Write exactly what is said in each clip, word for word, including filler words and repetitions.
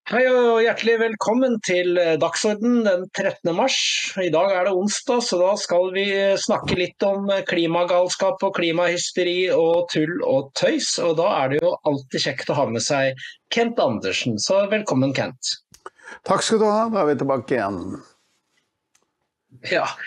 Hei og hjertelig velkommen til eh, Dagsorden den trettende mars. I dag er det onsdag, så da skal vi eh, snakke litt om eh, klimagalskap og klimahysteri og tull og tøys. Og da er det jo alltid kjekt å ha med seg Kent Andersen. Så velkommen, Kent. Takk skal du ha, da er vi tilbake igjen. Ja.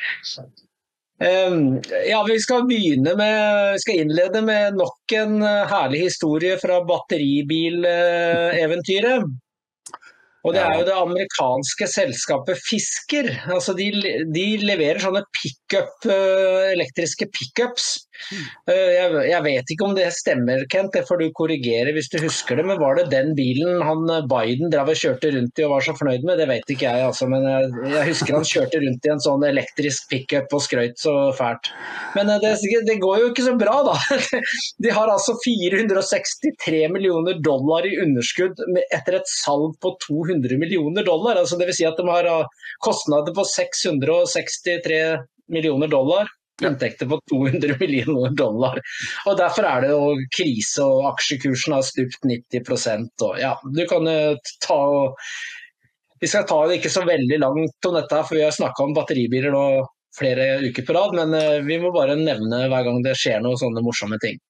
Um, ja, vi skal begynne med, vi skal innlede med nok en eh, herlig historie fra batteribileventyret. Og det er jo det amerikanske selskapet Fisker. Altså de, de leverer sånne pick-up, uh, elektriske pick-ups. Uh, jeg, jeg vet ikke om det stemmer, Kent, det får du korrigere hvis du husker det, men var det den bilen han Biden drev og kjørte rundt i og var så fornøyd med? Det vet ikke jeg, altså, men jeg, jeg husker han kjørte rundt i en sånn elektrisk pick-up og skrøyt så fælt. Men uh, det, det går jo ikke så bra da. De har altså fire hundre og sekstitre millioner dollar i underskudd etter et salg på to hundre millioner dollar, altså det vil si at de har kostnader på seks hundre og sekstitre millioner dollar, inntekter på to hundre millioner dollar, og derfor er det jo krise, og aksjekursen har stupt nitti prosent, og ja, du kan ta vi skal ta det ikke så veldig langt om dette, for vi har snakket om batteribiler nå flere uker på rad, men vi må bare nevne hver gang det skjer noen sånne morsomme ting.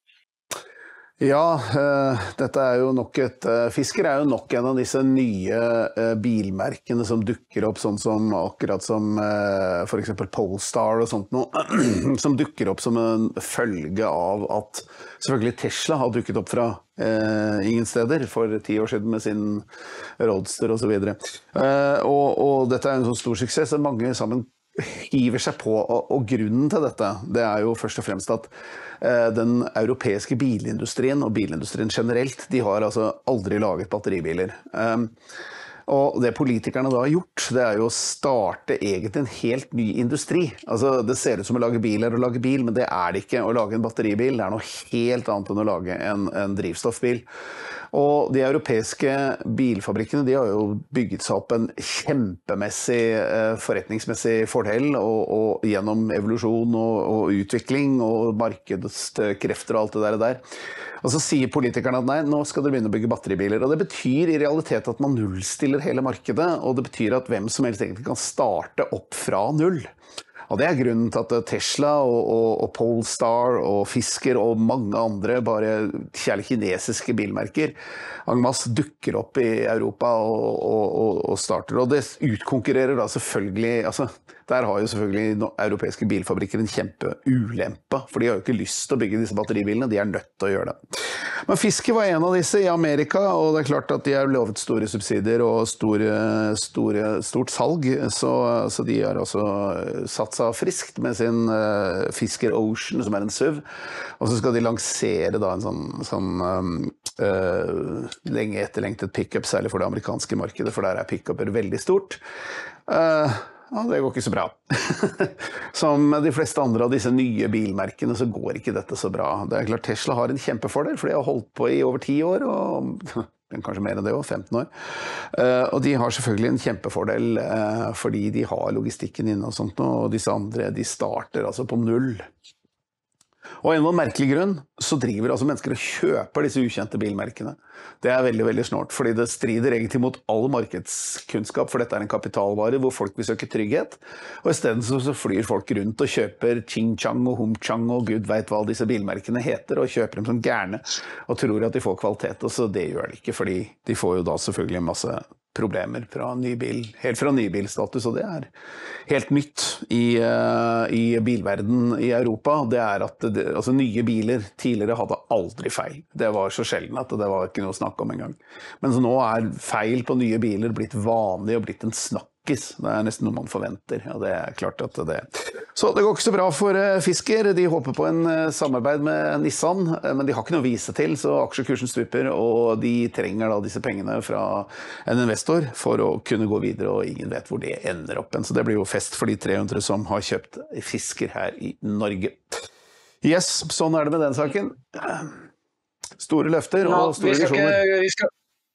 Ja, uh, dette er jo nok et, uh, Fisker er jo nok en av disse nye uh, bilmerkene som dukker opp, sånn som akkurat som uh, for eksempel Polestar og sånt noe, som dukker opp som en følge av at selvfølgelig Tesla har dukket opp fra uh, ingen steder for ti år siden med sin Roadster og så videre. Uh, og, og dette er en sånn stor suksess, så mange sammen hiver seg på, og, og grunnen til dette, det er jo først og fremst at eh, den europeiske bilindustrien og bilindustrien generelt, de har altså aldri laget batteribiler. Um, og det politikerne da har gjort, det er jo å starte egentlig en helt ny industri. Altså, det ser ut som å lage bil er å lage bil, men det er det ikke. Å lage en batteribil, det er noe helt annet enn å lage en, en drivstoffbil. Og de europeiske bilfabrikkene, de har jo bygget seg opp en kjempemessig eh, forretningsmessig fordel, og, og gjennom evolusjon og, og utvikling og markedskrefter og alt det der, der. Og så sier politikerne at nei, nå skal dere begynne å bygge batteribiler. Og det betyr i realitet at man nullstiller hele markedet, og det betyr at hvem som helst egentlig kan starte opp fra null. Og det er grunnen til at Tesla og, og, og Polestar og Fisker og mange andre bare kjærlige kinesiske bilmerker en masse dukker opp i Europa og, og, og starter. Og det utkonkurrerer da selvfølgelig, altså der har jo selvfølgelig europeiske bilfabrikker en kjempeulempe, for de har jo ikke lyst til å bygge disse batteribilene, de er nødt til å gjøre det. Men Fisker var en av disse i Amerika, og det er klart at de har lovet store subsidier og store, store, stort salg, så, så de har også satt seg friskt med sin uh, Fisker Ocean, som er en S U V, og så skal de lansere da en sånn, sånn um, uh, lenge etterlengtet pick-up, særlig for det amerikanske markedet, for der er pick-upper veldig stort. Uh, Ja, det går ikke så bra. Som de fleste andre av disse nye bilmerkene så går ikke dette så bra. Det er klart Tesla har en kjempefordel, for de har holdt på i over ti år, og kanskje mer enn det også, femten år. Og de har selvfølgelig en kjempefordel, fordi de har logistikken inne og sånt, og disse andre, de starter altså på null. Og av en merkelig grunn så driver altså mennesker og kjøper disse ukjente bilmerkene. Det er veldig, veldig snart, fordi det strider egentlig mot all markedskunnskap, for dette er en kapitalvare hvor folk vil søke trygghet. Og i stedet så, så flyr folk rundt og kjøper Ching-Chang og Hum-Chang og Gud vet hva disse bilmerkene heter, og kjøper dem som gærne og tror at de får kvalitet, og så det gjør de ikke, fordi de får jo da selvfølgelig en masse problemer fra nybil, helt fra nybilstatus, og det er helt nytt i, uh, i bilverden i Europa. Det er at det, altså, nye biler tidligere hadde aldri feil. Det var så sjelden at det var ikke noe å snakke om en gang. Men så nå er feil på nye biler blitt vanlig og blitt en snakkis. Det er nesten noe man forventer, og det er klart at det Så det går ikke så bra for Fisker. De håper på en samarbeid med Nissan, men de har ikke noe å vise til, så aksjekursen stuper, og de trenger da disse pengene fra en investor for å kunne gå videre, og ingen vet hvor det ender opp. Så det blir jo fest for de tre hundre som har kjøpt Fisker her i Norge. Yes, sånn er det med den saken. Store løfter og store visjoner. Vi skal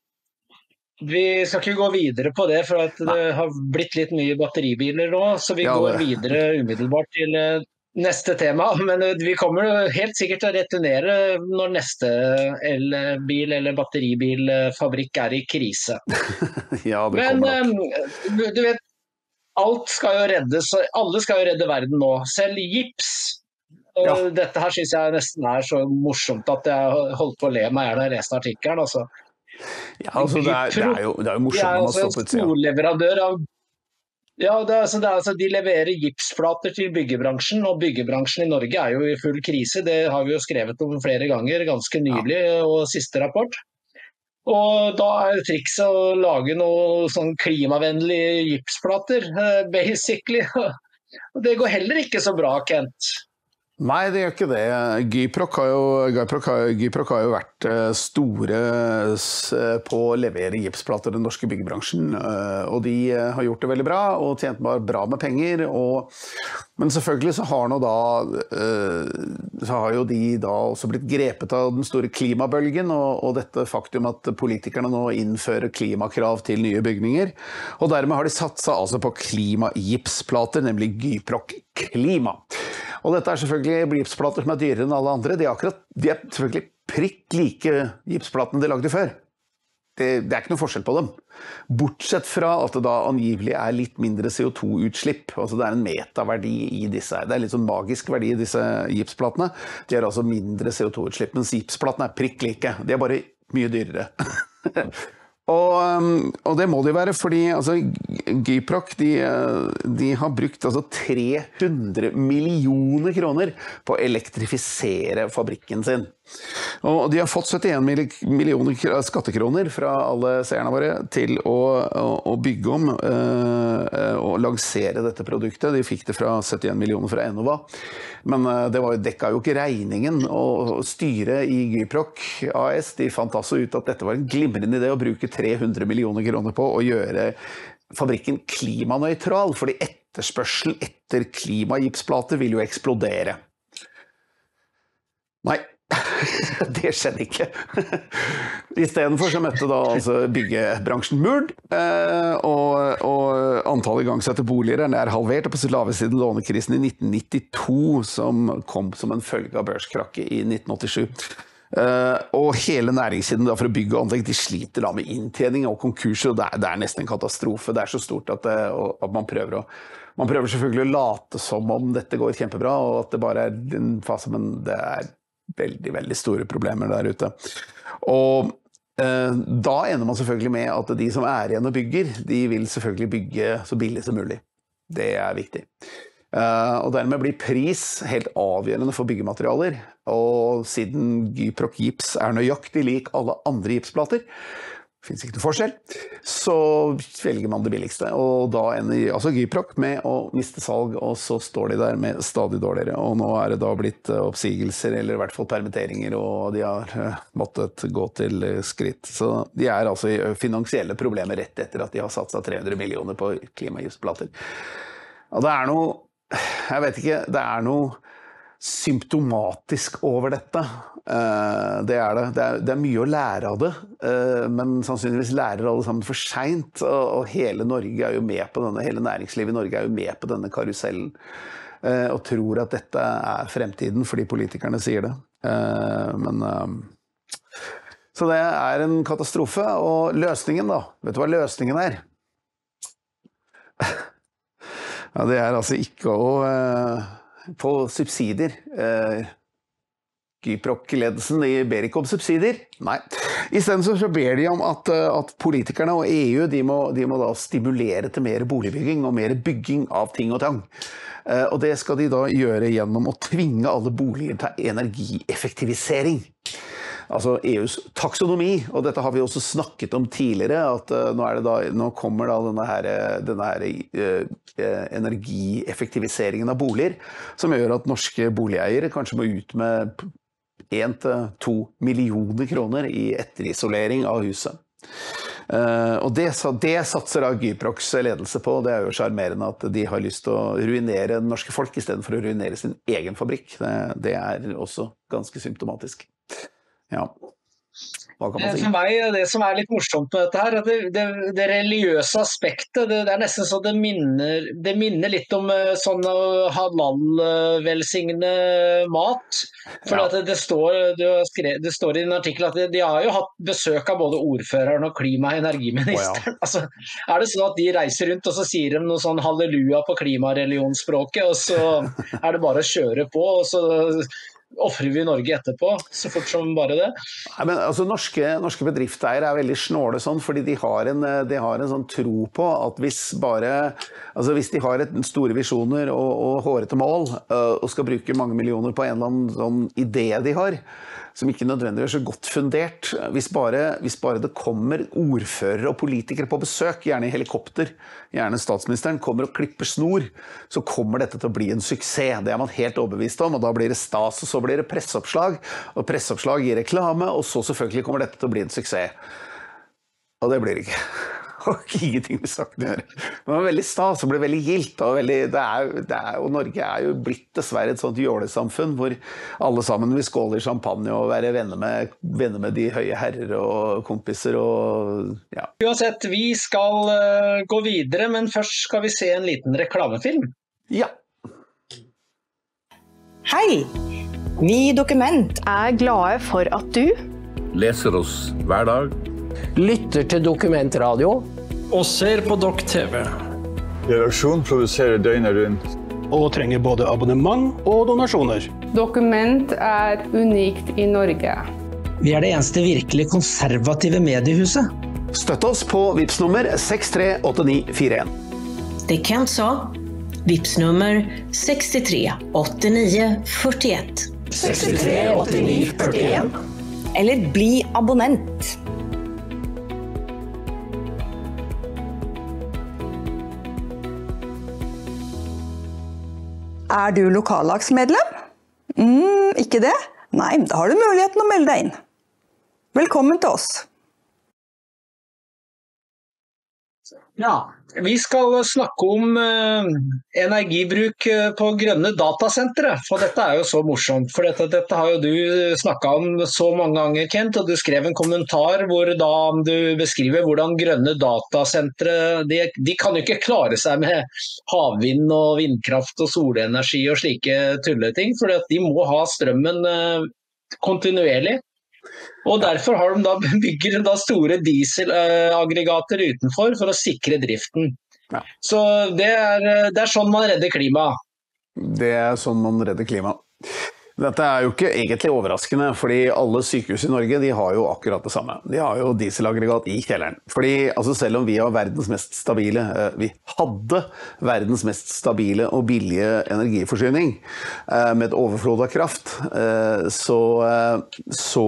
Vi skal ikke gå videre på det, for at det har blitt litt mye batteribiler nå, så vi ja, går videre umiddelbart til neste tema, men vi kommer helt sikkert til å returnere når neste elbil eller batteribilfabrikk er i krise. Ja, det Men kommer nok. du vet, alt skal jo reddes, alle skal jo redde verden nå, selv gips. Ja. Dette her synes jeg nesten er så morsomt at jeg holdt på å le meg gjerne i resten av artikkelen. Altså. Ja, altså det er, det er jo, det er jo morsomt når man står på et sted. De er altså en storleverandør av Ja, det er, altså, det er, altså, de leverer gipsplater til byggebransjen, og byggebransjen i Norge er jo i full krise. Det har vi jo skrevet om flere ganger, ganske nylig, og siste rapport. Og da er trikset å lage noe sånn klimavennlige gipsplater, basically. Og det går heller ikke så bra, Kent. Nei, det gjør ikke det. Gyproc har jo, Gyproc har, Gyproc har jo vært store på å levere gipsplater til den norske byggebransjen, og de har gjort det veldig bra, og tjent bare bra med penger, og, men selvfølgelig så har, nå da, så har jo de da også blitt grepet av den store klimabølgen, og, og dette faktum at politikerne nå innfører klimakrav til nye bygninger, og dermed har de satset altså på klimagipsplater, nemlig Gyproc Klima. Og dette er selvfølgelig gipsplater som er dyrere enn alle andre. De er, akkurat, de er selvfølgelig prikk like gipsplatene de lagde før. Det, det er ikke noe forskjell på dem. Bortsett fra at det da angivelig er litt mindre C O to utslipp. Altså det er en metaverdi i disse. Det er litt sånn magisk verdi i disse gipsplatene. De har altså mindre C O to utslipp, mens gipsplatene er prikk like. De er bare mye dyrere. Og, og det må de være, fordi altså, Gyproc de, de har brukt altså, tre hundre millioner kroner på å elektrifisere fabrikken sin. Og de har fått syttien millioner skattekroner fra alle seerne våre til å, å, å bygge om øh, og lansere dette produktet. De fikk det fra syttien millioner fra Enova. Men øh, det var, dekket jo ikke regningen, og styret i Gyproc A S de fant altså ut at dette var en glimrende idé å bruke tre hundre millioner kroner på å gjøre fabrikken klimanøytral, fordi etterspørsel etter klimagipsplater vil jo eksplodere. Nei, det skjedde ikke. I stedet for så møtte da altså byggebransjen mur, og, og antallet igangsatte boliger er nær halvert på sitt laveste siden lånekrisen i nitten nittito, som kom som en følge av børskrakket i nitten åttisju. Uh, og hele næringssiden da, for å bygge og anlegg, de sliter da med inntjening og konkurser, og det er, det er nesten en katastrofe. Det er så stort at, det, at man, prøver å, man prøver selvfølgelig å late som om dette går kjempebra, og at det bare er en fase, men det er veldig, veldig store problemer der ute. Og uh, da ender man selvfølgelig med at de som er igjen og bygger, de vil selvfølgelig bygge så billig som mulig. Det er viktig. Uh, og dermed blir pris helt avgjørende for byggematerialer, og siden Gyproc gips er nøyaktig lik alle andre gipsplater, finnes ikke noe forskjell, så velger man det billigste, og da ender altså Gyproc med å miste salg, og så står de der med stadig dårligere, og nå er det da blitt oppsigelser, eller i hvert fall permitteringer, og de har uh, måttet gå til skritt, så de er altså i finansielle problemer rett etter at de har satset tre hundre millioner på klimagipsplater. Og det er noe Jeg vet ikke, det er noe symptomatisk over dette. Det er det. Det er, det er mye å lære av det, men sannsynligvis lærer alle sammen for sent, og hele Norge er jo med på denne, hele næringslivet i Norge er jo med på denne karusellen, og tror at dette er fremtiden fordi politikerne sier det. Men, så det er en katastrofe, og løsningen da, vet du hva løsningen er? Ja, det er altså ikke å uh, få subsidier. Uh, Gyproc-ledelsen de ber ikke om subsidier. Nei. I stedet så ber de om at, uh, at politikerne og E U de må, de må da stimulere til mer boligbygging og mer bygging av ting og tang. Uh, og det skal de da gjøre gjennom å tvinge alle boliger til energieffektivisering. Altså E U's taksonomi, og dette har vi også snakket om tidligere, at uh, nå, er det da, nå kommer da denne, her, denne her, uh, energieffektiviseringen av boliger, som gjør at norske boligeiere kanskje må ut med en til to millioner kroner i etterisolering av huset. Uh, og det, det satser da Gyprocs ledelse på, det er jo charmerende at de har lyst til å ruinere den norske folk i stedet for å ruinere sin egen fabrikk. Det, det er også ganske symptomatisk. Ja. Hva kan man si? For meg, det som er litt morsomt med dette her, det, det, det religiøse aspektet, det, det er nesten så det minner, det minner litt om sånn halal-velsigne mat. For ja. at det, det, står, det, skrev, det står i en artikkel at de, de har jo hatt besøk av både ordføreren og klima- og energiministeren. Oh, ja. altså, er det sånn at de reiser rundt og så sier de noe sånn halleluja på klimareligionsspråket, og så er det bare å kjøre på, og så offrer vi Norge etterpå, så fort som bare det? Nei, men altså, norske, norske bedriftseiere er veldig snåle sånn, fordi de har en, de har en sånn tro på at hvis bare, altså hvis de har et, store visjoner og, og hårete mål, uh, og skal bruke mange millioner på en eller annen sånn idé de har, som ikke nødvendigvis er så godt fundert, hvis bare, hvis bare det kommer ordfører og politikere på besøk, gjerne i helikopter, gjerne statsministeren, kommer og klipper snor, så kommer dette til å bli en suksess. Det er man helt overbevist om, og da blir det stas, og så blir det presseoppslag, og presseoppslag gir reklame, og så selvfølgelig kommer dette til å bli en suksess. Og det blir det ikke. Og ingenting med saken å gjøre. Men det var veldig stas, og ble veldig gilt, og, veldig, det er, det er, og Norge er jo blitt dessverre et sånt jålesamfunn, hvor alle sammen vil skåle i champagne og være venner med, venner med de høye herrer og kompiser, og ja. Uansett, vi skal uh, gå videre, men først skal vi se en liten reklamefilm. Ja. Hei! Vi i Dokument er glade for at du leser oss hver dag, lytter til Dokumentradio og ser på Dok T V. Redaksjon produserer døgnet rundt og trenger både abonnement og donasjoner. Dokument er unikt i Norge. Vi er det eneste virkelig konservative mediehuset. Støtt oss på Vipps-nummer seks tre åtte ni fire en. Det Kent sa. Vipps-nummer seks tre åtte ni fire ett. seks tre åtte ni fire en. Eller bli abonnent. Er du lokallagsmedlem? Mm, ikke det? Nei, da har du muligheten å melde deg inn. Velkommen til oss. Ja, vi skal snakke om uh, energibruk på grønne datasentre, for dette er jo så morsomt, for dette, dette har jo du snakket om så mange ganger, Kent, og du skrev en kommentar hvor da du beskriver hvordan grønne datasentre, de, de kan jo ikke klare seg med havvind og vindkraft og solenergi og slike tulleting, for de må ha strømmen uh, kontinuerlig. Og derfor har de da bygger da store dieselaggregater utenfor for å sikre driften. Ja. Så det er, det er sånn man redder klimaet. Det er sånn man redder klimaet. Dette er jo ikke egentlig overraskende, fordi alle sykehus i Norge de har jo akkurat det samme. De har jo dieselaggregat i kjelleren. Fordi altså selv om vi har verdens mest stabile, vi hadde verdens mest stabile og billige energiforsyning med et overflod av kraft, så, så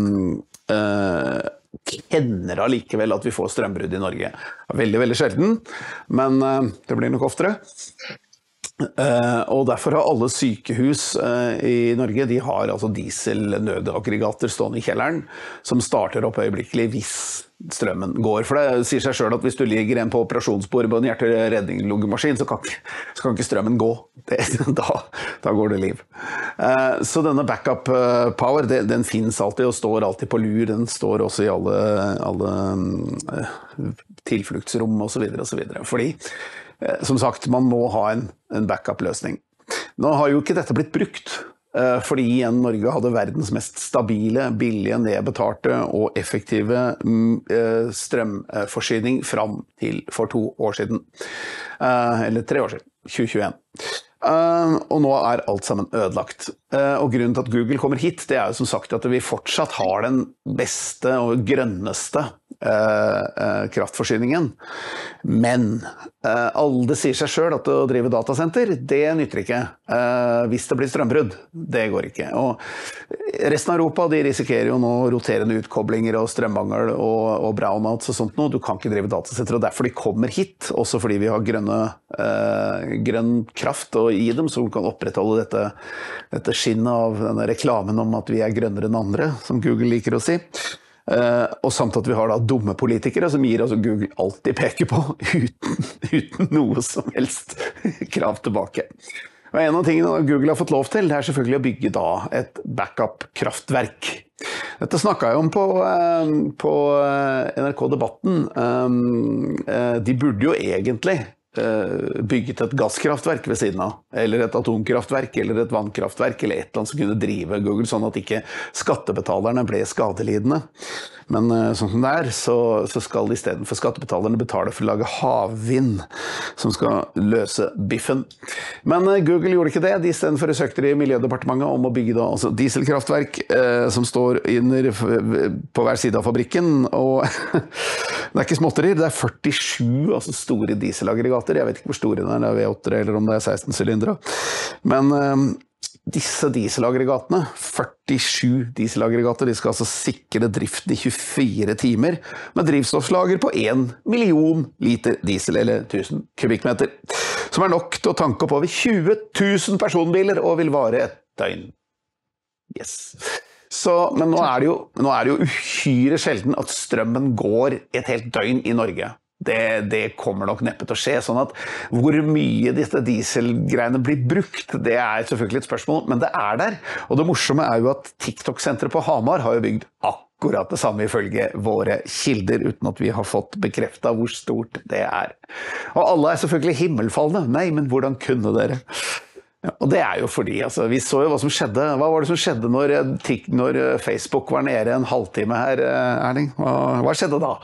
kjenner allikevel at vi får strømbrudd i Norge. Veldig, veldig sjelden, men det blir nok oftere. Uh, og derfor har alle sykehus uh, i Norge, de har altså diesel-nødaggregater stående i kjelleren, som starter opp øyeblikkelig hvis strømmen går. For det sier seg selv at hvis du ligger en på operasjonsbordet på en hjerteredningsmaskin, så, så kan ikke strømmen gå. Det, da, da går det liv. Uh, så denne backup uh, power, det, den finnes alltid og står alltid på lur. Den står også i alle, alle uh, tilfluktsrom og så videre og så videre. Fordi som sagt, man må ha en, en backup-løsning. Nå har jo ikke dette blitt brukt, fordi igjen Norge hadde verdens mest stabile, billige, nedbetalte og effektive strømforsyning fram til for to år siden. Eller tre år siden, tjue tjueen. Uh, og nå er alt sammen ødelagt. Uh, og grunnen til at Google kommer hit, det er jo som sagt at vi fortsatt har den beste og grønneste uh, uh, kraftforsyningen. Men uh, alle det sier seg selv at å drive datasenter, det nytter ikke. Uh, hvis det blir strømbrudd, det går ikke. Og resten av Europa, de risikerer jo nå roterende utkoblinger og strømmangel og, og brownouts og sånt noe. Du kan ikke drive datasenter, og derfor de kommer hit, også fordi vi har grønne, uh, grønn kraft og i dem, som kan opprettholde dette, dette skinnet av denne reklamen om at vi er grønnere enn andre, som Google liker å si. Uh, og samt at vi har da dumme politikere som gir altså Google alltid peker på, uten, uten noe som helst krav tilbake. Og en av tingene Google har fått lov til, det er selvfølgelig å bygge da et backup-kraftverk. Dette snakket jeg om på, på N R K-debatten. De burde jo egentlig bygget et gasskraftverk ved siden av, eller et atomkraftverk, eller et vannkraftverk, eller et eller annet som kunne drive Google, sånn at ikke skattebetalerne ble skadelidende. Men sånn som det er, så, så skal de i stedet for skattebetalerne betale for å lage havvind, som skal løse biffen. Men Google gjorde ikke det. De i stedet for søkte de Miljødepartementet om å bygge da, altså dieselkraftverk eh, som står under, på hver side av fabrikken, og det er ikke småtterier, det er førtisju altså store dieselaggregater. Jeg vet ikke hvor store det er, det er V åtte eller om det er seksten sylindere. Men eh, disse dieselaggregatene, førtisju dieselaggregater, de skal altså sikre driften i tjuefire timer med drivstoffslager på en million liter diesel, eller tusen kubikkmeter, som er nok til å tanke opp over tjue tusen personbiler og vil vare et døgn. Yes. Så, men nå er, det jo, nå er det jo uhyre sjelden at strømmen går et helt døgn i Norge. Det, det kommer nok neppe til å skje, sånn at hvor mye disse dieselgreiene blir brukt, det er selvfølgelig et spørsmål, men det er der. Og det morsomme er jo at TikTok-senteret på Hamar har jo bygd akkurat det samme ifølge våre kilder, uten at vi har fått bekreftet hvor stort det er. Og alle er selvfølgelig himmelfallende. Nei, men hvordan kunne dere? Ja, og det er jo fordi, altså, vi så jo hva som skjedde. Hva var det som skjedde når, når Facebook var nede en halvtime her, Erling? Hva, hva skjedde da?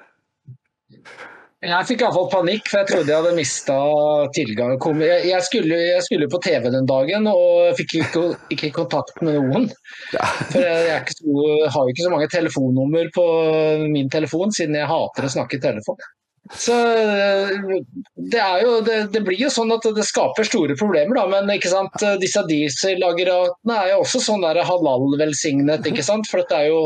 Jeg fikk i hvert fall panikk, for jeg trodde jeg hadde mistet tilgang. Jeg, jeg, skulle, jeg skulle på T V den dagen, og fikk ikke, ikke kontakt med noen. For jeg, jeg, er ikke så, har jo ikke så mange telefonnummer på min telefon, siden jeg hater å snakke i telefon. Så det, er jo, det, det blir jo sånn at det skaper store problemer, da, men ikke sant? Disse dieselaggregatene er jo også sånn der halal-velsignet, ikke sant? For det er jo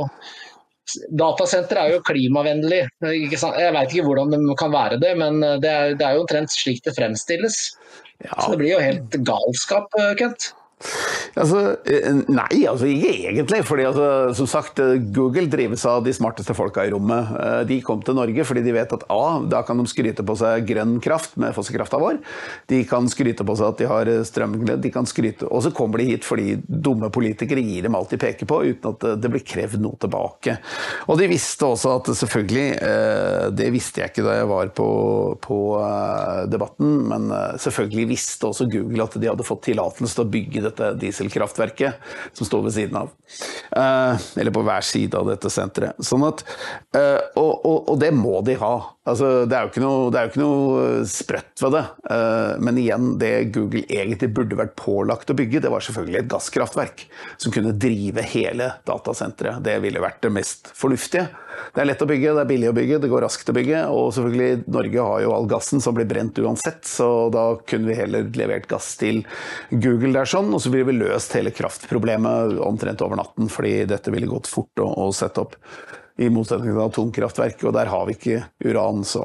datasenter er jo klimavennlig, ikke sant? Jeg vet ikke hvordan det kan være det, men det er, det er jo omtrent slik det fremstilles. Ja. Så det blir jo helt galskap, Kent. Altså, nei, altså ikke egentlig, fordi altså, som sagt, Google drives av de smarteste folka i rommet. De kom til Norge fordi de vet at A, da kan de skryte på seg grønn kraft med fossekrafta vår. De kan skryte på seg at de har strømglede, de kan skryte, og så kommer de hit fordi dumme politikere gir dem alt de peker på, uten at det blir krevd noe tilbake. Og de visste også at selvfølgelig, det visste jeg ikke da jeg var på, på debatten, men selvfølgelig visste også Google at de hadde fått tillatelse til å bygge dette dieselkraftverket som står ved siden av, uh, eller på hver side av dette senteret. Sånn at, uh, og, og, og det må de ha. Altså, det er jo ikke noe, det er jo ikke noe sprøtt ved det. Uh, men igjen, det Google egentlig burde vært pålagt å bygge, det var selvfølgelig et gasskraftverk som kunne drive hele datasenteret. Det ville vært det mest fornuftige. Det er lett å bygge, det er billig å bygge, det går raskt å bygge, og selvfølgelig Norge har jo all gassen som blir brent uansett, så da kunne vi heller levert gass til Google der sånn, og så ville vi løst hele kraftproblemet omtrent over natten, fordi dette ville gått fort å, å sette opp i motsetning til atomkraftverk, og der har vi ikke uran, så.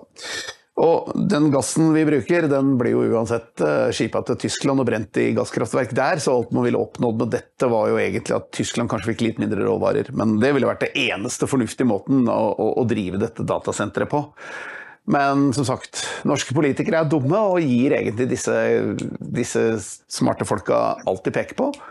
Og den gassen vi bruker, den blir jo uansett skipet til Tyskland og brent i gasskraftverk der, så alt man ville oppnådd med dette var jo egentlig at Tyskland kanskje fikk litt mindre råvarer, men det ville vært det eneste fornuftige måten å, å, å drive dette datasenteret på. Men som sagt, norske politikere er dumme og gir egentlig disse, disse smarte folka alt de peker på.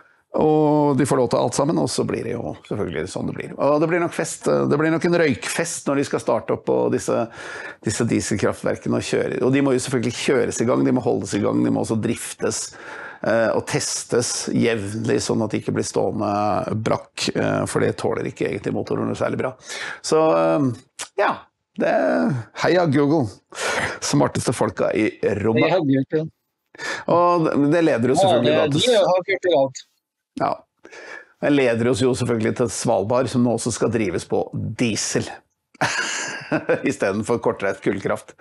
Og de får lov til alt sammen, og så blir det jo selvfølgelig sånn det blir. Og det blir nok fest, det blir nok en røykfest når de skal starte opp på disse, disse dieselkraftverkene og kjøre. Og de må jo selvfølgelig kjøres i gang, de må holdes i gang, de må også driftes eh, og testes jevnlig, sånn at de ikke blir stående brakk, eh, for det tåler ikke egentlig motoren særlig bra. Så eh, ja, det er heia Google, smarteste folka i rommet. Heia Google. Og det leder jo selvfølgelig ja, det, da til... De har gjort det alt. Ja, det leder oss jo selvfølgelig til Svalbard, som nå også skal drives på diesel, i stedet for kortreist kullkraft.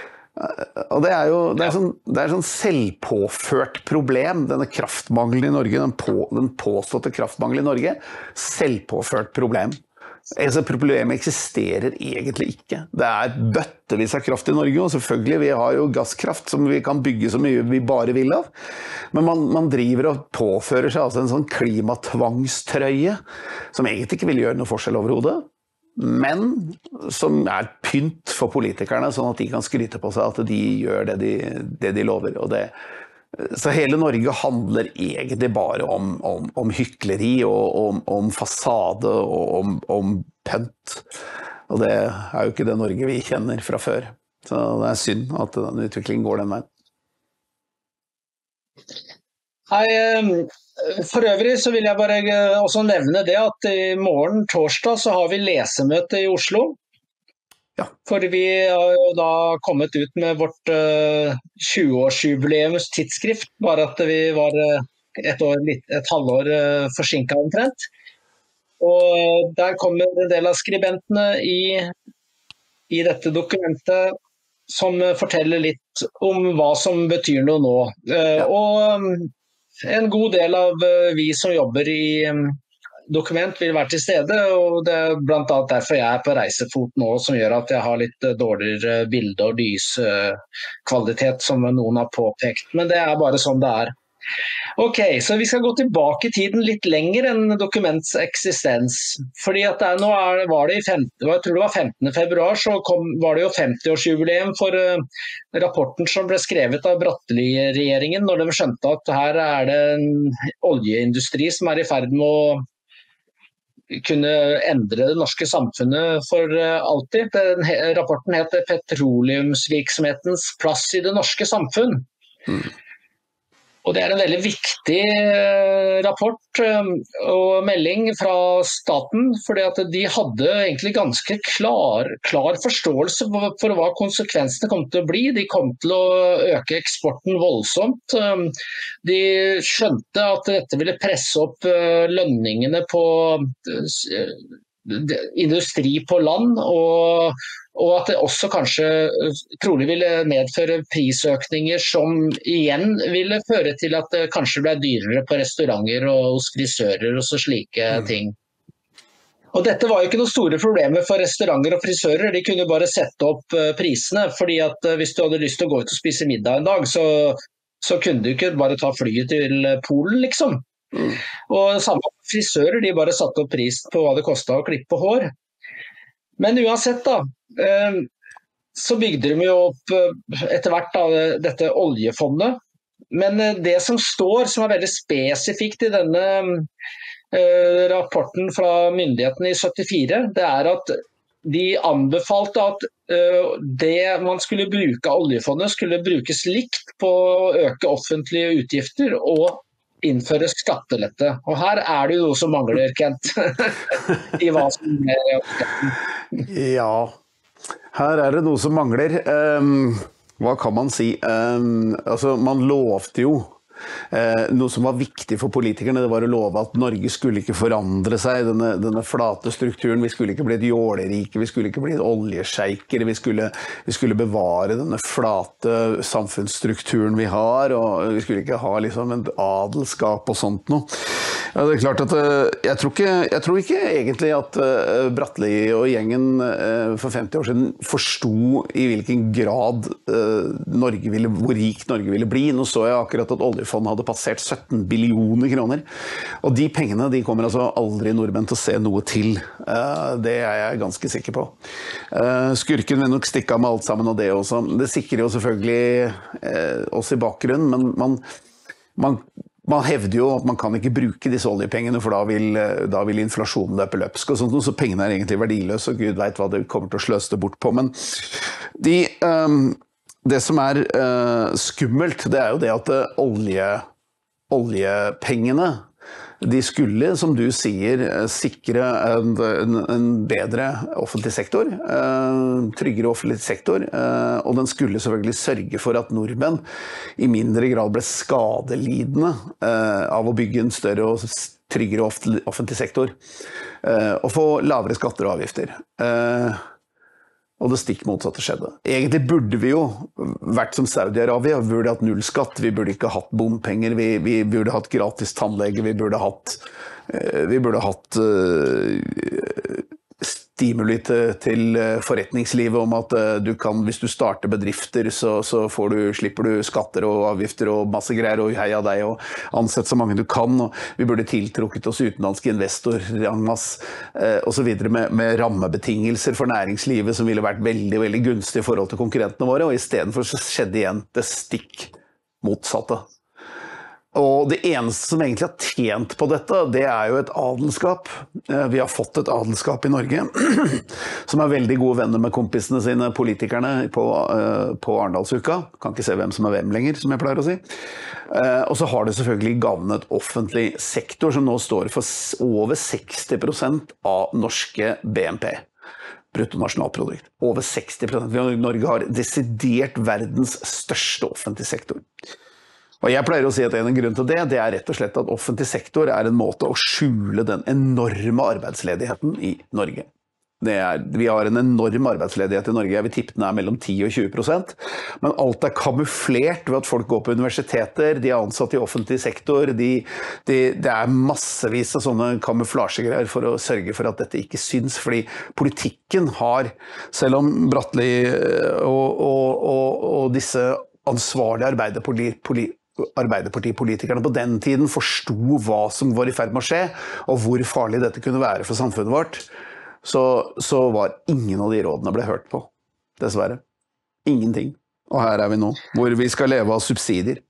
Og det er jo det er sånn, det er sånn selvpåført problem, denne kraftmangelen i Norge, den, på, den påståtte kraftmangelen i Norge, selvpåført problem. Altså, problemet eksisterer egentlig ikke. Det er bøttevis av kraft i Norge, og selvfølgelig, vi har jo gasskraft som vi kan bygge så mye vi bare vil av. Men man, man driver og påfører seg altså en sånn klimatvangstrøye, som egentlig ikke vil gjøre noe forskjell overhodet, men som er pynt for politikerne, sånn at de kan skryte på seg at de gjør det de, det de lover. Og det, Så hele Norge handler egentlig bare om, om, om hykleri og om, om fasade og om, om pønt. Og det er jo ikke det Norge vi kjenner fra før. Så det er synd at den utviklingen går den veien. Nei, for øvrig så vil jeg bare også nevne det at i morgen torsdag så har vi lesemøte i Oslo. Ja. For vi har jo da kommet ut med vårt uh, tjue-årsjubileums tidsskrift, bare at vi var uh, et, år, et halvår uh, forsinket omtrent. Og der kommer en del av skribentene i, i dette dokumentet som forteller litt om hva som betyr noe nå. Uh, ja. Og um, en god del av vi som jobber i Dokument vil være til stede, og det er blant annet derfor jeg er på reisefot nå, som gjør at jeg har litt dårligere bilde- og lyskvalitet, som noen har påpekt. Men det er bare sånn det er. Ok, så vi skal gå tilbake i tiden litt lenger enn Dokuments eksistens. Fordi at det er, nå er, var det i femte, jeg tror det var femtende februar, så kom, var det jo femti-årsjubileum for uh, rapporten som ble skrevet av Bratteli-regjeringen, når de skjønte at her er det en oljeindustri som er i ferd med å kunne endre det norske samfunnet for uh, alltid. Den he, rapporten heter Petroleumsvirksomhetens plass i det norske samfunn. Mm. Og det er en veldig viktig rapport og melding fra staten, fordi at de hadde egentlig ganske klar, klar forståelse for hva konsekvensene kom til å bli. De kom til å øke eksporten voldsomt. De skjønte at dette ville presse opp lønningene på industri på land, og og at det også kanskje trolig ville medføre prisøkninger som igjen ville føre til at det kanskje ble dyrere på restauranter og hos frisører og så slike mm. ting. Og dette var jo ikke noen store problemer for restauranter og frisører, de kunne bare sette opp prisene, fordi at hvis du hadde lyst til å gå ut og spise middag en dag, så, så kunne du ikke bare ta flyet til Polen, liksom. Mm. Og samme frisører, de bare satte opp pris på hva det kostet å klippe hår. Men uansett da, så bygde de jo opp etter hvert da, dette oljefondet. Men det som står, som er veldig spesifikt i denne eh, rapporten fra myndighetene i syttifire, det er at de anbefalte at eh, det man skulle bruke av oljefondet skulle brukes likt på å øke offentlige utgifter og innføre skattelette. Og her er det jo noe som mangler, Kent. I hva som er Ja, her er det noe som mangler. Um, hva kan man si? Um, altså, man lovte jo Eh, noe som var viktig for politikerne, det var å love at Norge skulle ikke forandre seg, denne, denne flate strukturen, vi skulle ikke bli et jålerike, vi skulle ikke bli et oljesjeiker, vi skulle, vi skulle bevare denne flate samfunnsstrukturen vi har, og vi skulle ikke ha liksom en adelskap og sånt noe. Ja, det er klart at jeg tror ikke, jeg tror ikke egentlig at uh, Bratteli og gjengen uh, for femti år siden forsto i hvilken grad uh, Norge ville, hvor rik Norge ville bli. Nå så jeg akkurat at oljefondet hadde passert sytten billioner kroner, og de pengene de kommer altså aldri nordmenn til å se noe til. Uh, det er jeg ganske sikker på. Uh, skurken vil nok stikke av med alt sammen, og det også. Det sikrer jo selvfølgelig uh, oss i bakgrunnen, men man, man Man hevder jo at man kan ikke bruke disse oljepengene, for da vil, da vil inflasjonen løpe løpsk og sånt, så pengene er egentlig verdiløse, og Gud vet hva det kommer til å sløse det bort på. Men de, um, det som er uh, skummelt, det er jo det at uh, olje, oljepengene, de skulle, som du sier, sikre en, en, en bedre offentlig sektor, uh, tryggere offentlig sektor, uh, og den skulle selvfølgelig sørge for at nordmenn i mindre grad ble skadelidende uh, av å bygge en større og tryggere offentlig, offentlig sektor, uh, og få lavere skatter og avgifter. Uh, Og det stikk motsatte skjedde. Egentlig burde vi jo vært som Saudi-Arabia, vi burde hatt nullskatt, vi burde ikke hatt bompenger, vi, vi burde hatt gratis tannlege, vi burde hatt, vi burde hatt uh, stimuli til, til forretningslivet om at uh, du kan, hvis du starter bedrifter, så, så får du, slipper du skatter og avgifter og masse greier, og heia deg og ansett så mange du kan, og vi burde tiltrukket oss utenlandske investorer, uh, og så videre med, med rammebetingelser for næringslivet som ville vært veldig, veldig gunstig i forhold til konkurrentene våre, og i stedet for så skjedde igjen det stikk motsatte. Og det eneste som egentlig har tjent på dette, det er jo et adelskap. Vi har fått et adelskap i Norge, som er veldig gode venner med kompisene sine, politikerne på, på Arendalsuka. Kan ikke se hvem som er hvem lenger, som jeg pleier å si. Og så har det selvfølgelig gavnet offentlig sektor, som nå står for over seksti prosent av norske B N P. Bruttonasjonalprodukt. Over seksti prosent. Norge har desidert verdens største offentlig sektor. Og jeg pleier å si at en grunn til det, det er rett og slett at offentlig sektor er en måte å skjule den enorme arbeidsledigheten i Norge. Det er, vi har en enorm arbeidsledighet i Norge, jeg vil tippe den er mellom ti og tjue prosent, men alt er kamuflert ved at folk går på universiteter, de er ansatt i offentlig sektor, de, de, det er massevis av sånne kamuflasjegreier for å sørge for at dette ikke syns, fordi politikken har, selv om Bratteli og, og, og, og disse ansvarlige arbeiderpolitikere, Arbeiderpartipolitikerne på den tiden forsto hva som var i ferd med å skje, og hvor farlig dette kunne være for samfunnet vårt, så, så var ingen av de rådene ble hørt på, dessverre. Ingenting. Og her er vi nå, hvor vi skal leve av subsidier.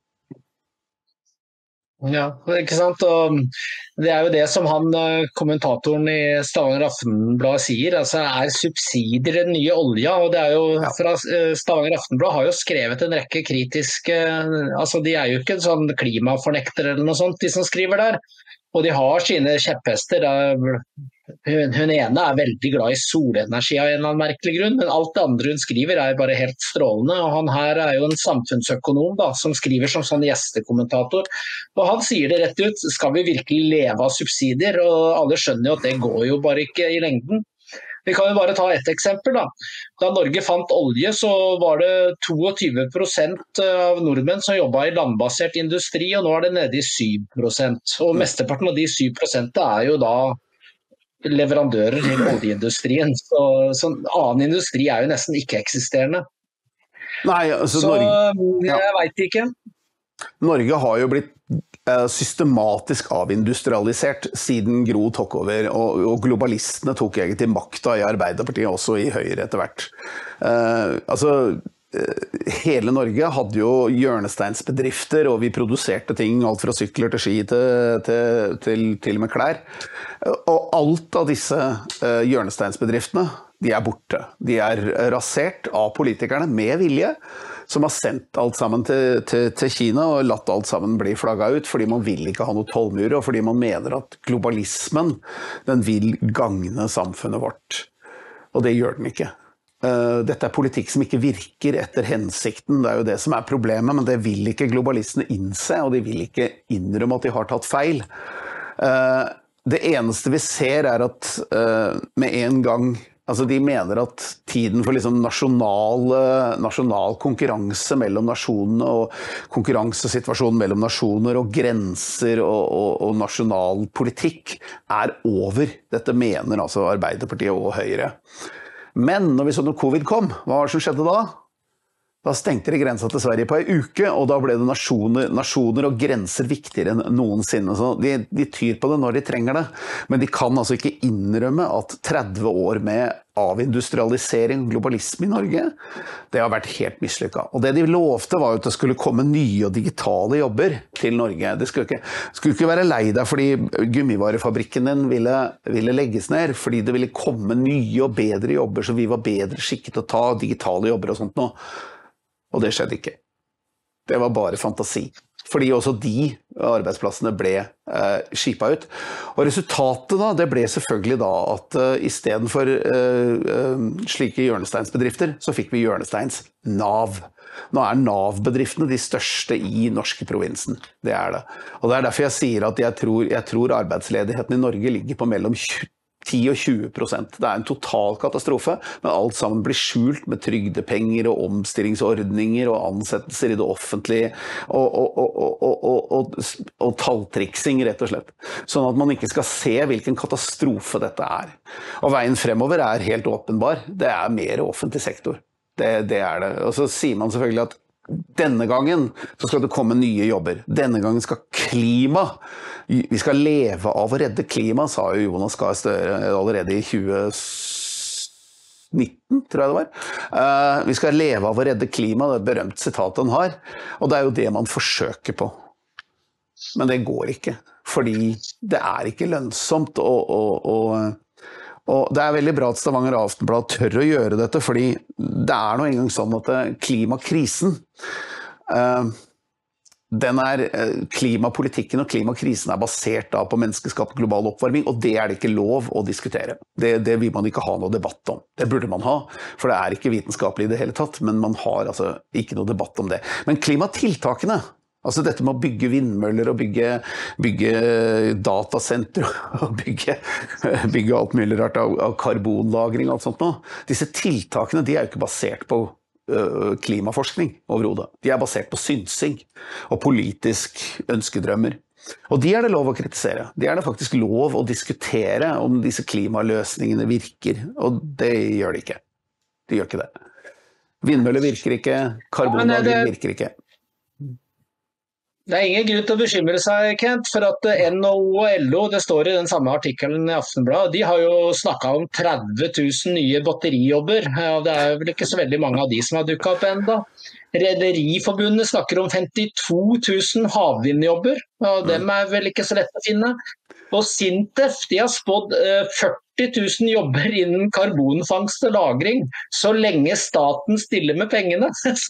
Ja, ikke sant? Og det er jo det som han, kommentatoren i Stavanger Aftenblad sier, altså er subsidier den nye olja, og det er jo fra Stavanger Aftenblad har jo skrevet en rekke kritiske, altså de er jo ikke sånn klimafornektere eller noe sånt, de som skriver der, og de har sine kjepphester. Hun, hun ene er veldig glad i solenergi av en eller annen merkelig grunn, men alt det andre hun skriver er bare helt strålende, og han her er jo en samfunnsøkonom da, som skriver som sånn gjestekommentator, og han sier det rett ut, skal vi virkelig leve av subsidier, og alle skjønner jo at det går jo bare ikke i lengden. Vi kan jo bare ta et eksempel da. Da Norge fant olje, så var det tjueto prosent av nordmenn som jobbet i landbasert industri, og nå er det nede i syv prosent. Og mesteparten av de syv prosent er jo da leverandører til oljeindustrien. Så, så annen industri er jo nesten ikke eksisterende. Nei, altså så Norge, ja. Jeg vet ikke. Norge har jo blitt systematisk avindustrialisert siden Gro tok over, og, og globalistene tok egentlig makta i Arbeiderpartiet, også i Høyre etter hvert. Uh, altså, uh, hele Norge hadde jo hjørnesteinsbedrifter, og vi produserte ting, alt fra sykler til ski til, til, til, til og med klær. Uh, og alt av disse uh, hjørnesteinsbedriftene, de er borte. De er rasert av politikerne med vilje, som har sendt alt sammen til, til, til Kina og latt alt sammen bli flagget ut, fordi man vil ikke ha noe tollmur, og fordi man mener at globalismen, den vil gagne samfunnet vårt. Og det gjør den ikke. Dette er politikk som ikke virker etter hensikten, det er jo det som er problemet, men det vil ikke globalistene innse, og de vil ikke innrømme at de har tatt feil. Det eneste vi ser er at med en gang Altså de mener at tiden for liksom nasjonal, nasjonal konkurranse mellom nasjonene og konkurransesituasjonen mellom nasjoner og grenser og, og, og nasjonal politikk er over. Dette mener altså Arbeiderpartiet og Høyre. Men når vi så når covid kom, hva var det som skjedde da? Da stengte de grensa til Sverige på en uke, og da ble det nasjoner, nasjoner og grenser viktigere enn noensinne. Så de, de tyr på det når de trenger det, men de kan altså ikke innrømme at tretti år med avindustrialisering og globalisme i Norge, det har vært helt mislykket. Og det de lovte var jo at det skulle komme nye og digitale jobber til Norge. Det skulle ikke, skulle ikke være lei deg fordi gummivarefabrikken din ville, ville legges ned, fordi det ville komme nye og bedre jobber, så vi var bedre skikket til å ta digitale jobber og sånt nå. Og det skjedde ikke. Det var bare fantasi. Fordi også de arbeidsplassene ble eh, skipet ut. Og resultatet da, det ble selvfølgelig da at uh, i stedet for uh, uh, slike hjørnesteinsbedrifter, så fikk vi hjørnesteins Nav. Nå er Nav-bedriftene de største i norske provinsen. Det er det. Og det er derfor jeg sier at jeg tror, jeg tror arbeidsledigheten i Norge ligger på mellom ti og tjue prosent. Det er en total katastrofe, men alt sammen blir skjult med trygdepenger og omstillingsordninger og ansettelser i det offentlige og, og, og, og, og, og, og talltriksing rett og slett. Sånn at man ikke skal se hvilken katastrofe dette er. Og veien fremover er helt åpenbar. Det er mer offentlig sektor. Det, det er det. Og så sier man selvfølgelig at denne gangen så skal det komme nye jobber. Denne gangen skal klima, vi skal leve av å redde klima, sa jo Jonas Gahr Støre allerede i tjue nitten, tror jeg det var. Uh, vi skal leve av å redde klima, det er et berømt sitat han har, og det er jo det man forsøker på. men det går ikke, fordi det er ikke lønnsomt, og, og, og, og det er veldig bra at Stavanger Aftenblad tør å gjøre dette, fordi det er nå engang sånn at klimakrisen, uh, den er, klimapolitikken og klimakrisen er basert da på menneskeskapt global oppvarming, og det er det ikke lov å diskutere. Det, det vil man ikke ha noe debatt om. Det burde man ha, for det er ikke vitenskapelig i det hele tatt, men man har altså ikke noe debatt om det. Men klimatiltakene, altså dette med å bygge vindmøller og bygge, bygge datasenter og bygge, bygge alt mulig rart av, av karbonlagring og alt sånt nå, disse tiltakene de er jo ikke basert på klimaforskning overhodet. De er basert på synsing og politisk ønskedrømmer. Og de er det lov å kritisere. De er det faktisk lov å diskutere om disse klimaløsningene virker, og det gjør de ikke. De gjør ikke det. Vindmøller virker ikke, karbonlagring virker ikke. Det er ingen grunn til å bekymre seg, Kent, for at N H O og L O, det står i den samme artikkelen i Aftenbladet, de har jo snakket om tretti tusen nye batterijobber. Ja, det er vel ikke så veldig mange av de som har dukket opp enda. Rederiforbundet snakker om femtito tusen havvindjobber, og dem er vel ikke så lett å finne. Og Sintef, de har spådd førti tusen jobber innen karbonfangst og lagring, så lenge staten stiller med pengene.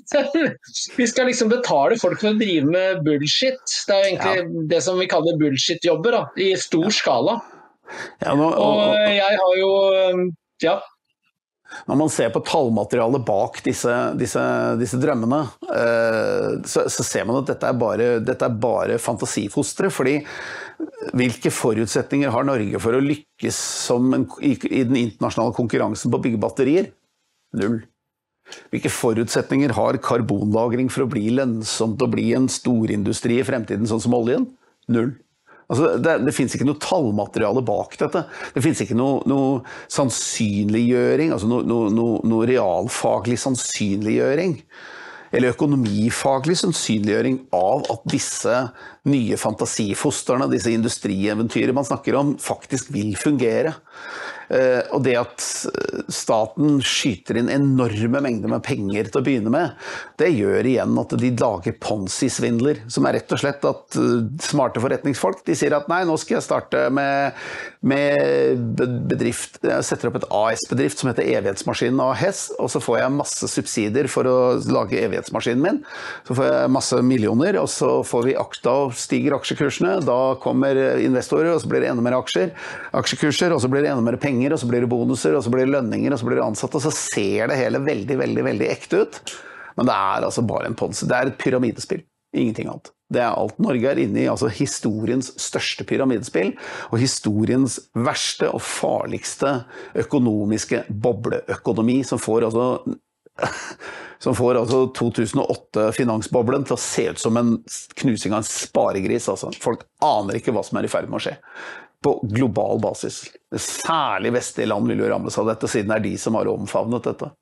Vi skal liksom betale folk for å drive med bullshit. Det er egentlig ja. Det som vi kaller bullshit-jobber da, i stor skala. Ja, nå, og, og, og jeg har jo, ja. Når man ser på tallmaterialet bak disse, disse, disse drømmene, eh, så, så ser man at dette er bare, dette er bare fantasifostre, fordi hvilke forutsetninger har Norge for å lykkes som en, i, i den internasjonale konkurransen på å bygge batterier? Null. Hvilke forutsetninger har karbonlagring for å bli lønnsomt og bli en storindustri i fremtiden, sånn som oljen? Null. Altså, det, det finnes ikke noe tallmateriale bak dette. Det finnes ikke noe, noe sannsynliggjøring, altså noe, noe, noe, noe realfaglig sannsynliggjøring, eller økonomifaglig sannsynliggjøring av at disse nye fantasifostrene, disse industrieventyrer man snakker om, faktisk vil fungere. Uh, og det at staten skyter inn enorme mengder med penger til å begynne med, det gjør igjen at de lager Ponzi-svindler, som er rett og slett at uh, smarte forretningsfolk, de sier at nei, nå skal jeg starte med, med bedrift, jeg setter opp et A S-bedrift som heter Evighetsmaskinen A S, og så får jeg masse subsidier for å lage evighetsmaskinen min, så får jeg masse millioner, og så får vi da stiger aksjekursene, da kommer investorer, og så blir det enda mer aksjer, aksjekurser, og så blir det enda mer penger, og så blir det bonuser, og så blir det lønninger, og så blir det ansatte, og så ser det hele veldig, veldig, veldig ekte ut. Men det er altså bare en ponzi. Det er et pyramidespill. Ingenting annet. Det er alt Norge er inne i, altså historiens største pyramidespill, og historiens verste og farligste økonomiske bobleøkonomi, som får altså som får altså to tusen og åtte-finansboblen til å se ut som en knusing av en sparegris. Altså. Folk aner ikke hva som er i ferd med å skje. På global basis. Særlig vestlige land vil jo rammes av dette, siden det er de som har omfavnet dette.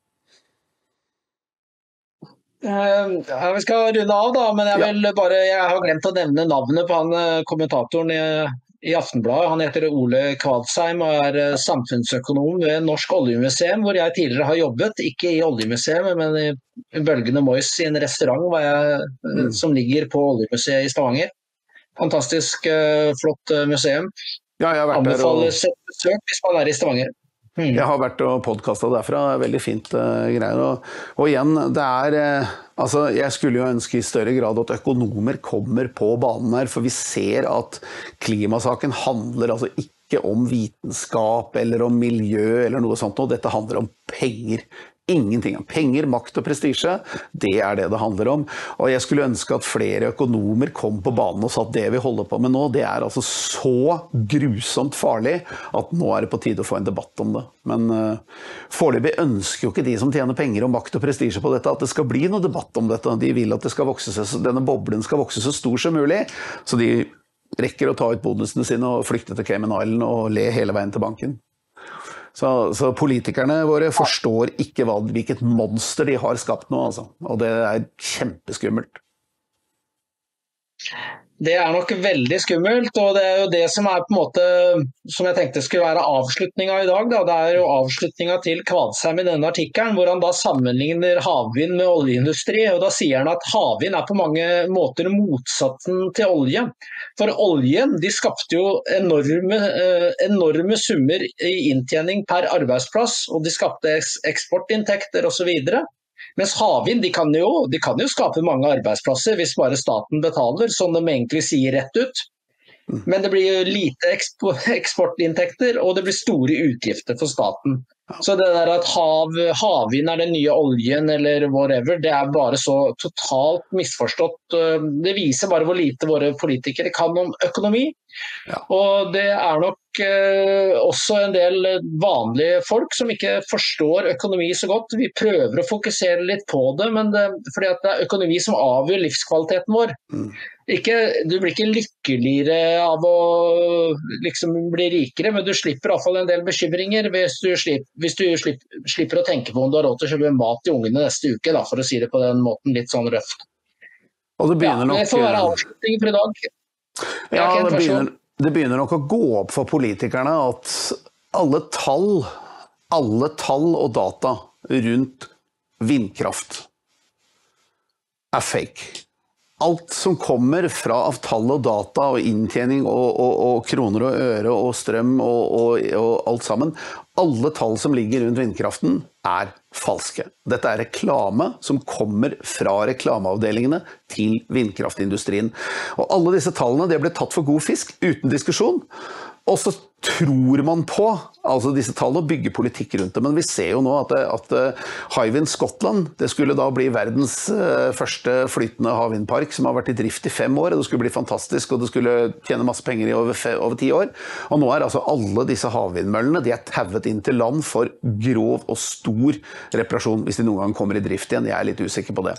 Uh, ja, vi skal runde av da, men jeg, vil bare, jeg har glemt å nevne navnet på han kommentatoren i, i Aftenbladet. Han heter Ole Kvadsheim og er samfunnsøkonom ved Norsk Oljemuseum, hvor jeg tidligere har jobbet, ikke i Oljemuseum, men i Bølgende Mois i en restaurant hvor jeg, mm. som ligger på Oljemuseet i Stavanger. Fantastisk uh, flott uh, museum. Ja, jeg har vært Anbefales et besøk hvis man er i Stavanger. Mm. Jeg har vært og podcastet derfra, veldig fint uh, greier. Og, og igjen, det er, uh, altså jeg skulle jo ønske i større grad at økonomer kommer på banen her, for vi ser at klimasaken handler altså ikke om vitenskap eller om miljø eller noe sånt, og dette handler om penger. Ingenting om penger, makt og prestisje, det er det det handler om. Og jeg skulle ønske at flere økonomer kom på banen og sa at det vi holder på med nå, det er altså så grusomt farlig at nå er det på tide å få en debatt om det. Men uh, foreløpig ønsker jo ikke de som tjener penger og makt og prestisje på dette at det skal bli noe debatt om dette. De vil at det skal vokse seg, denne boblen skal vokse så stor som mulig, så de rekker å ta ut bonusene sine og flykte til Cayman Island og le hele veien til banken. Så, så politikerne våre forstår ikke hva, hvilket monster de har skapt nå, altså. Og det er kjempeskummelt. Det er nok veldig skummelt, og det er jo det som er på en måte, som jeg tenkte skulle være avslutningen i dag. Da. Det er jo avslutningen til Kvadsheim i denne artikkelen, hvor han da sammenligner havvind med oljeindustri. Og da sier han at havvind er på mange måter motsatsen til olje. For oljen, de skapte jo enorme, enorme summer i inntjening per arbeidsplass, og de skapte eksportinntekter og så videre. Mens havvind, de kan, jo, de kan jo skape mange arbeidsplasser hvis bare staten betaler, som de egentlig sier rett ut. Men det blir jo lite eksportinntekter, og det blir store utgifter for staten. Så det der at hav, havvind er den nye oljen eller whatever, det er bare så totalt misforstått. Det viser bare hvor lite våre politikere kan om økonomi. Ja. Og det er nok eh, også en del vanlige folk som ikke forstår økonomi så godt. Vi prøver å fokusere litt på det, men det, fordi at det er økonomi som avgjør livskvaliteten vår. Mm. Ikke, du blir ikke lykkeligere av å liksom bli rikere, men du slipper i hvert fall en del bekymringer hvis du, slipper, hvis du slipper, slipper å tenke på om du har råd til å kjøpe mat til ungene neste uke, da, for å si det på den måten, litt sånn røft. Og det begynner nok... Ja, det får være avslutning for i dag. Ja, det begynner, det begynner nok å gå opp for politikerne at alle tall, alle tall og data rundt vindkraft er fake. Alt som kommer fra av tall og data og inntjening og, og, og kroner og øre og strøm og, og, og alt sammen, alle tall som ligger rundt vindkraften er falske. Dette er reklame som kommer fra reklameavdelingene til vindkraftindustrien. Og alle disse tallene, det ble tatt for god fisk, uten diskusjon. Og så tror man på, altså disse tallene, og bygger politikk rundt det. Men vi ser jo nå at, at Hywind Scotland, det skulle da bli verdens første flytende havvindpark som har vært i drift i fem år. Det skulle bli fantastisk, og det skulle tjene masse penger i over, over ti år. Og nå er altså alle disse havvindmøllene, de er tauet inn til land for grov og stor reparasjon, hvis de noen gang kommer i drift igjen. Jeg er litt usikker på det.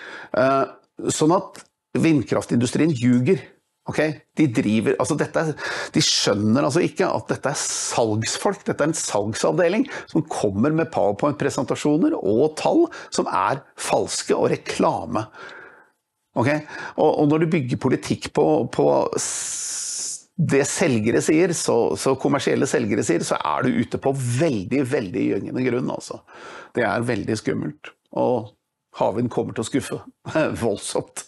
Sånn at vindkraftindustrien ljuger. Okay? De driver, altså dette, de skjønner altså ikke at dette er salgsfolk, dette er en salgsavdeling som kommer med PowerPoint-presentasjoner og tall som er falske og reklame. Okay? Og, og når du bygger politikk på, på det selgere sier, så, så kommersielle selgere sier, så er du ute på veldig, veldig gyngende grunn. Altså. Det er veldig skummelt, og havvind kommer til å skuffe voldsomt.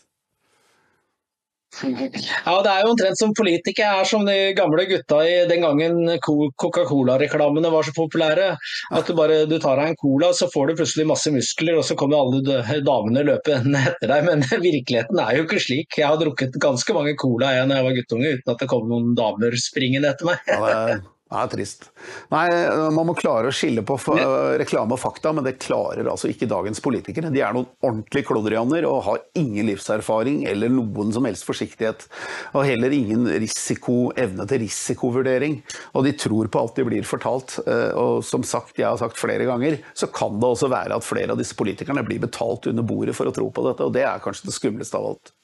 Ja, det er jo omtrent som politikere er som de gamle gutta i den gangen Coca-Cola-reklamene var så populære. At du bare du tar deg en cola, så får du plutselig masse muskler, og så kommer alle damene løpende etter deg. Men virkeligheten er jo ikke slik. Jeg har drukket ganske mange cola jeg når jeg var guttunge, uten at det kom noen damer springende etter meg. Ja, det er... Det er trist. Nei, man må klare å skille på reklame og fakta, men det klarer altså ikke dagens politikere. De er noen ordentlige klodrianer og har ingen livserfaring eller noen som helst forsiktighet. Og heller ingen risiko, evne til risikovurdering. Og de tror på alt de blir fortalt. Og som sagt, jeg har sagt flere ganger, så kan det også være at flere av disse politikerne blir betalt under bordet for å tro på dette. Og det er kanskje det skumleste av alt.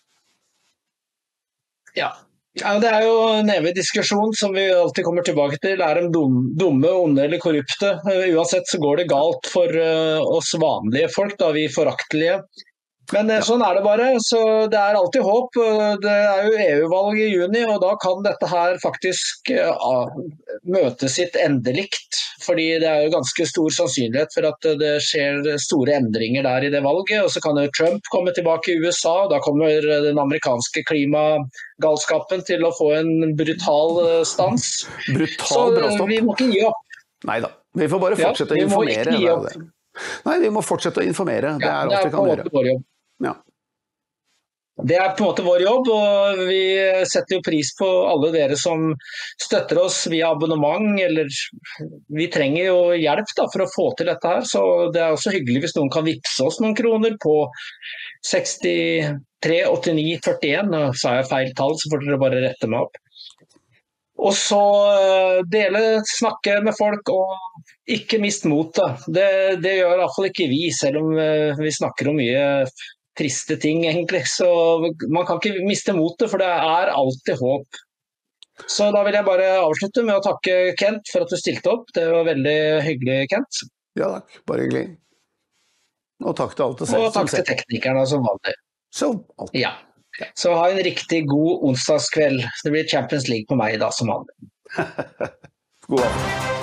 Ja. Ja, det er jo en evig diskusjon som vi alltid kommer tilbake til. Er de dumme, onde eller korrupte? Uansett så går det galt for oss vanlige folk, da, vi foraktelige. Men sånn er det bare, så det er alltid håp. Det er jo E U-valg i juni, og da kan dette her faktisk ja, møte sitt endelikt. Fordi det er jo ganske stor sannsynlighet for at det skjer store endringer der i det valget. Og så kan jo Trump komme tilbake i U S A, og da kommer den amerikanske klimagalskapen til å få en brutal stans. Brutal bråstopp. Så vi må ikke gi opp. Neida, vi får bare fortsette ja, å informere. Vi må ikke gi opp. Nei, vi må fortsette å informere. Det er ja, alt vi kan gjøre. Ja. Det er på en måte vår jobb, og vi setter jo pris på alle dere som støtter oss via abonnement, eller vi trenger jo hjelp da, for å få til dette her, så det er også hyggelig hvis noen kan vippse oss noen kroner på sekstitre åttini førtien, og sa jeg feil tall, så får dere bare rette meg opp. Og så dele, snakke med folk, og ikke mist mot da. Det, det gjør i hvert fall ikke vi, selv om vi snakker om mye triste ting egentlig. Så man kan ikke miste motet, for det er alltid håp. Så da vil jeg bare avslutte med å takke Kent for at du stilte opp. Det var veldig hyggelig, Kent. Ja takk, bare hyggelig. Og takk til alt det selv. Og takk til teknikerne som vanlig. Så, alt. Ja. Så ha en riktig god onsdagskveld. Det blir Champions League på meg da, som vanlig. God aften.